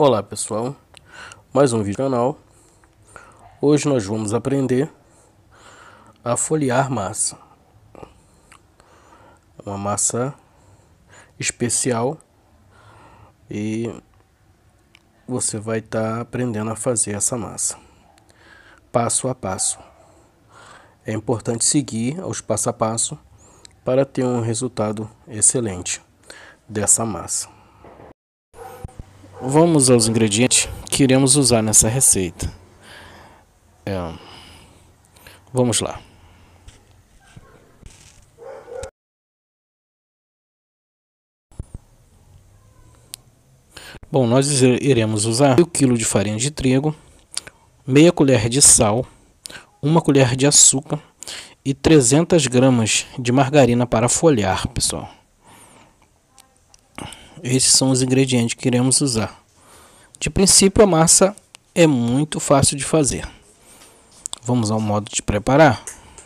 Olá pessoal, mais um vídeo no canal. Hoje nós vamos aprender a folhear massa. Uma massa especial e você vai estar aprendendo a fazer essa massa passo a passo. É importante seguir os passo a passo para ter um resultado excelente dessa massa. Vamos aos ingredientes que iremos usar nessa receita. Vamos lá. Bom, nós iremos usar 1 kg de farinha de trigo, meia colher de sal, 1 colher de açúcar e 300 gramas de margarina para folhar, pessoal. Esses são os ingredientes que iremos usar. De princípio, a massa é muito fácil de fazer. Vamos ao modo de preparar.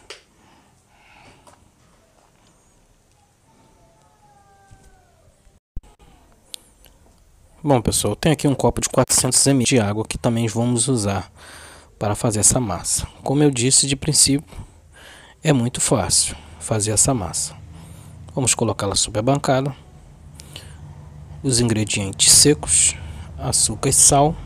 Bom, pessoal, eu tenho aqui um copo de 400 ml de água que também vamos usar para fazer essa massa. Como eu disse, de princípio, é muito fácil fazer essa massa. Vamos colocá-la sobre a bancada. Os ingredientes secos, açúcar e sal.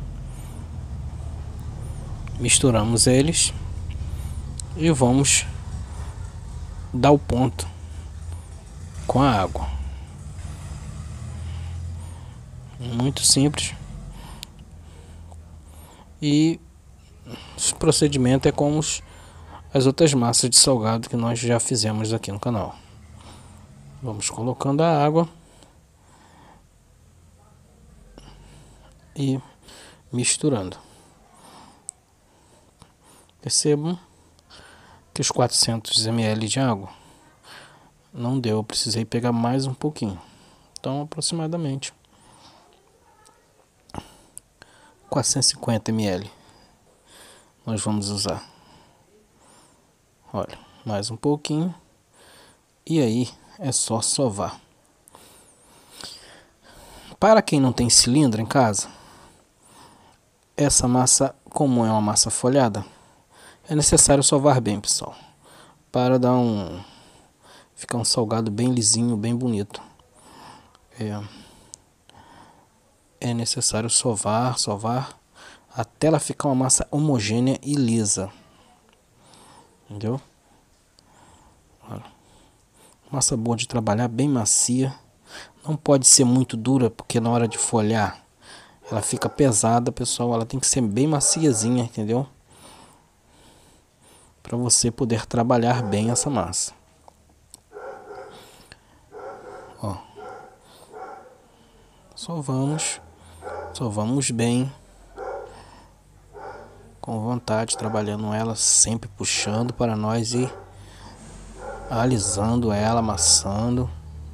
Misturamos eles e vamos dar o ponto com a água. Muito simples. E o procedimento é como as outras massas de salgado que nós já fizemos aqui no canal. Vamos colocando a água e misturando. Percebam que os 400 ml de água não deu, eu precisei pegar mais um pouquinho. Então, aproximadamente 450 ml nós vamos usar. Olha, mais um pouquinho e aí é só sovar. Para quem não tem cilindro em casa, essa massa, como é uma massa folhada, é necessário sovar bem, pessoal, para dar ficar um salgado bem lisinho, bem bonito. É necessário sovar até ela ficar uma massa homogênea e lisa. Entendeu? Olha, massa boa de trabalhar, bem macia. Não pode ser muito dura, porque na hora de folhar ela fica pesada, pessoal. Ela tem que ser bem maciazinha, entendeu? Para você poder trabalhar bem essa massa. Ó, sovamos bem, com vontade, trabalhando ela, sempre puxando para nós e alisando ela, amassando.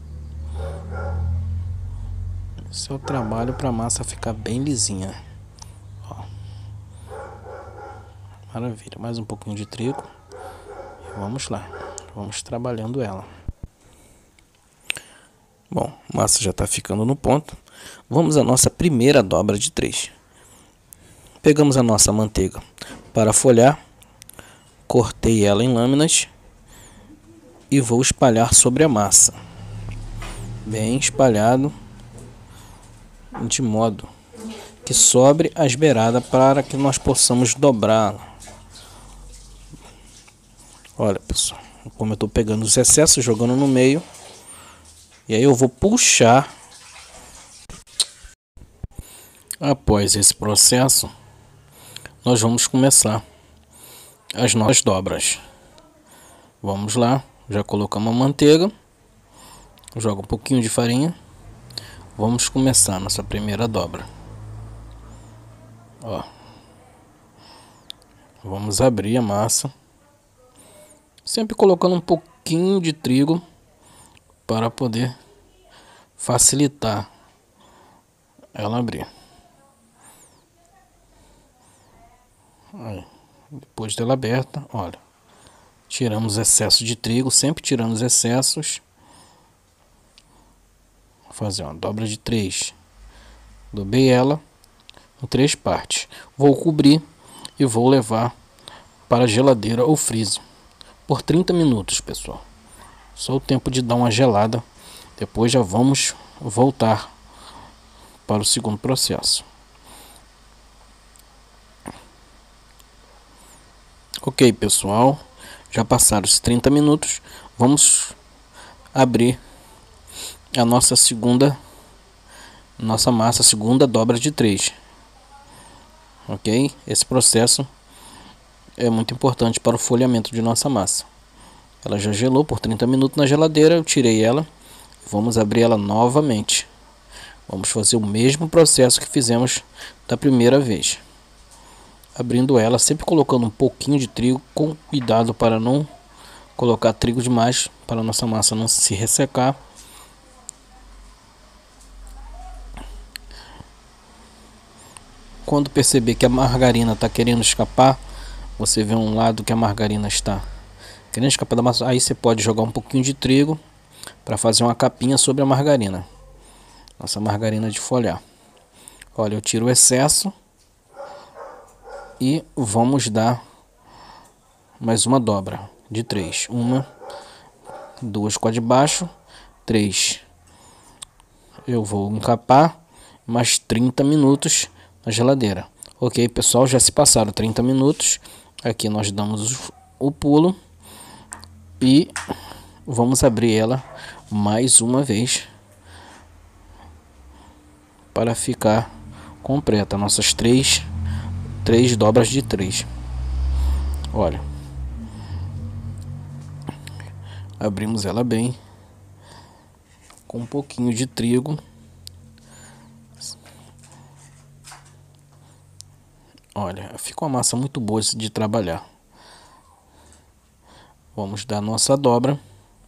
Esse é o trabalho para a massa ficar bem lisinha. Ó, maravilha, mais um pouquinho de trigo e vamos lá, vamos trabalhando ela. Bom, a massa já está ficando no ponto. Vamos à nossa primeira dobra de 3. Pegamos a nossa manteiga para folhar, cortei ela em lâminas e vou espalhar sobre a massa, bem espalhado, de modo que sobre as beiradas para que nós possamos dobrá-la. Olha, pessoal, como eu estou pegando os excessos, jogando no meio, e aí eu vou puxar. Após esse processo, nós vamos começar as nossas dobras. Vamos lá, já colocamos a manteiga, joga um pouquinho de farinha. Vamos começar a nossa primeira dobra. Ó, vamos abrir a massa, sempre colocando um pouquinho de trigo para poder facilitar ela abrir. Aí, depois dela aberta, olha, tiramos os excessos de trigo, sempre tirando os excessos. Vou fazer uma dobra de 3, dobrei ela, em 3 partes. Vou cobrir e vou levar para a geladeira ou freezer por 30 minutos, pessoal. Só o tempo de dar uma gelada. Depois já vamos voltar para o segundo processo. Ok, pessoal, já passaram os 30 minutos. Vamos abrir a nossa massa, segunda dobra de 3. Ok? Esse processo é muito importante para o folhamento de nossa massa. Ela já gelou por 30 minutos na geladeira, eu tirei ela. Vamos abrir ela novamente. Vamos fazer o mesmo processo que fizemos da primeira vez. Abrindo ela, sempre colocando um pouquinho de trigo, com cuidado para não colocar trigo demais, para a nossa massa não se ressecar. Quando perceber que a margarina está querendo escapar, você vê um lado que a margarina está querendo escapar da massa, aí você pode jogar um pouquinho de trigo para fazer uma capinha sobre a margarina. Nossa margarina de folhar. Olha, eu tiro o excesso e vamos dar mais uma dobra de 3. 1, 2 com a de baixo, 3. Eu vou encapar mais 30 minutos na geladeira. Ok, pessoal, já se passaram 30 minutos. Aqui nós damos o pulo e vamos abrir ela mais uma vez para ficar completa nossas três dobras de 3. Olha, abrimos ela bem com um pouquinho de trigo. Olha, fica uma massa muito boa de trabalhar. Vamos dar nossa dobra.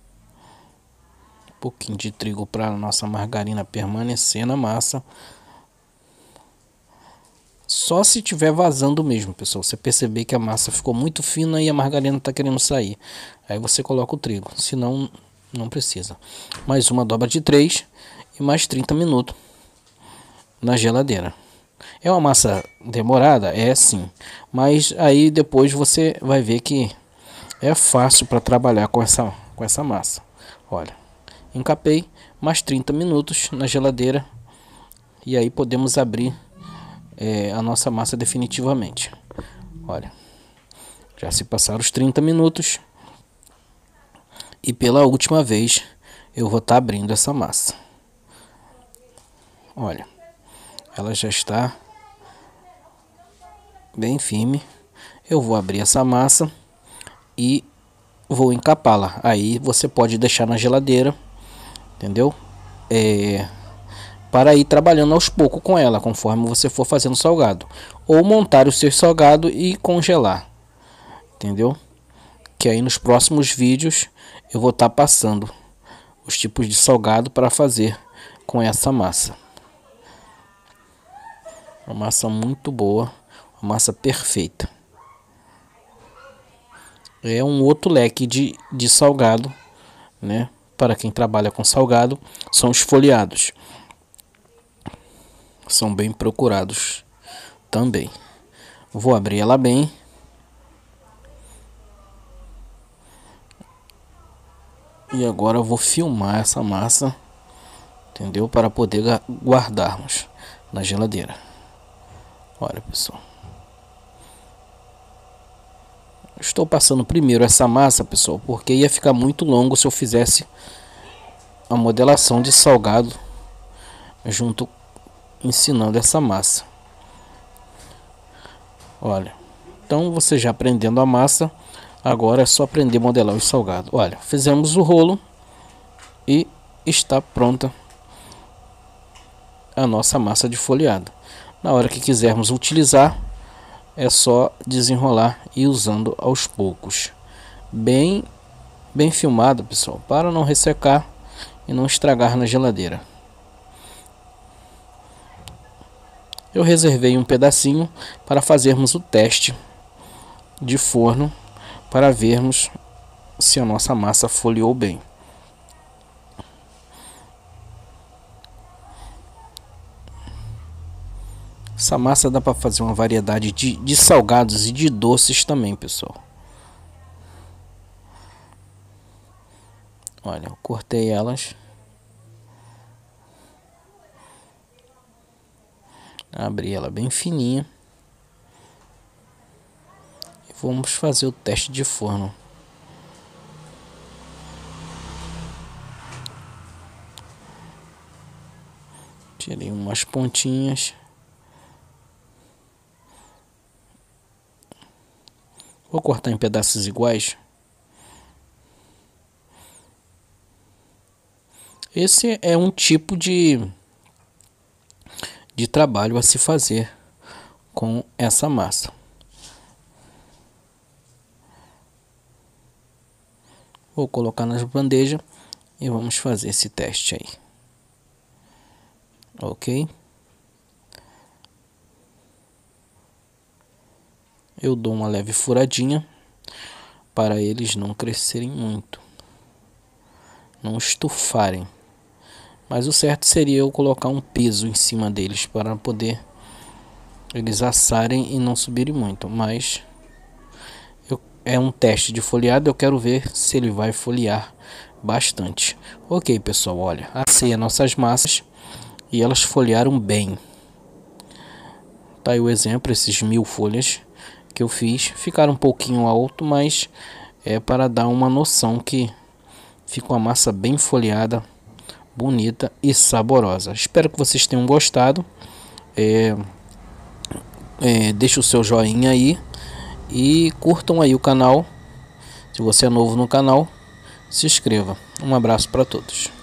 Um pouquinho de trigo para a nossa margarina permanecer na massa. Só se tiver vazando mesmo, pessoal. Você perceber que a massa ficou muito fina e a margarina está querendo sair, aí você coloca o trigo. Senão, não precisa. Mais uma dobra de 3 e mais 30 minutos na geladeira. É uma massa demorada? É sim. Mas aí depois você vai ver que é fácil para trabalhar com essa massa. Olha, encapei mais 30 minutos na geladeira. E aí podemos abrir a nossa massa definitivamente. Olha, já se passaram os 30 minutos. E pela última vez eu vou estar abrindo essa massa. Olha, ela já está bem firme. Eu vou abrir essa massa e vou encapá-la. Aí você pode deixar na geladeira, entendeu? Para ir trabalhando aos poucos com ela, conforme você for fazendo salgado. Ou montar o seu salgado e congelar, entendeu? Que aí nos próximos vídeos eu vou estar passando os tipos de salgado para fazer com essa massa. Uma massa muito boa, uma massa perfeita. É um outro leque de salgado, né? Para quem trabalha com salgado, são os folheados. São bem procurados também. Vou abrir ela bem. E agora eu vou filmar essa massa, entendeu? Para poder guardarmos na geladeira. Olha, pessoal. Estou passando primeiro essa massa, pessoal, porque ia ficar muito longo se eu fizesse a modelação de salgado junto ensinando essa massa. Olha, então você já aprendendo a massa, agora é só aprender a modelar os salgados. Olha, fizemos o rolo e está pronta a nossa massa de folheado. Na hora que quisermos utilizar, é só desenrolar e ir usando aos poucos. Bem filmado, pessoal, para não ressecar e não estragar na geladeira. Eu reservei um pedacinho para fazermos o teste de forno, para vermos se a nossa massa folheou bem. Essa massa dá para fazer uma variedade de salgados e de doces também, pessoal. Olha, eu cortei elas. Abri ela bem fininha. E vamos fazer o teste de forno. Tirei umas pontinhas. Vou cortar em pedaços iguais. Esse é um tipo de trabalho a se fazer com essa massa. Vou colocar nas bandejas e vamos fazer esse teste aí. Ok? Eu dou uma leve furadinha para eles não crescerem muito, não estufarem. Mas o certo seria eu colocar um peso em cima deles para poder eles assarem e não subirem muito. Mas é um teste de folheado, eu quero ver se ele vai folhear bastante. Ok, pessoal, olha, assei as nossas massas e elas folhearam bem. Tá aí o exemplo, esses 1000 folhas que eu fiz, ficaram um pouquinho alto, mas é para dar uma noção que fica uma massa bem folheada, bonita e saborosa. Espero que vocês tenham gostado. Deixe o seu joinha aí e curtam aí o canal. Se você é novo no canal, se inscreva. Um abraço para todos.